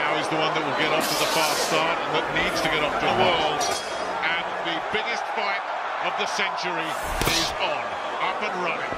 now is the one that will get off to the fast start and that needs to get off to the world. And the biggest fight of the century is on, up and running.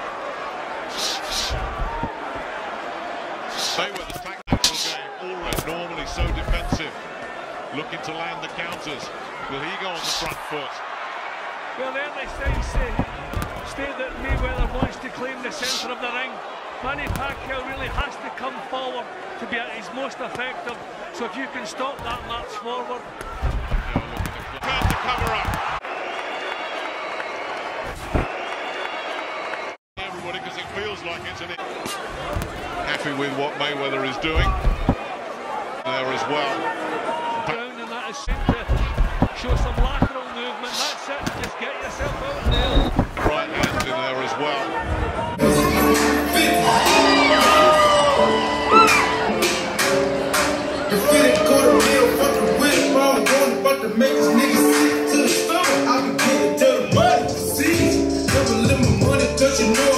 Mayweather's tactical game already normally so defensive, looking to land the counters. Will he go on the front foot? Well, the early signs state that Mayweather wants to claim the centre of the ring. Manny Pacquiao really has to come forward to be at his most effective. So if you can stop that march forward. Trying to cover up. Everybody, because it feels like it's an... Happy with what Mayweather is doing there as well. Down, and that is to show some lateral movement. That's it. Just get yourself out there. Right hand in there as well. If it ain't go to real, fuck the whip, bro. I'm about to make this nigga sick to the stomach. I can get it to the money. See, never limit money, cause you know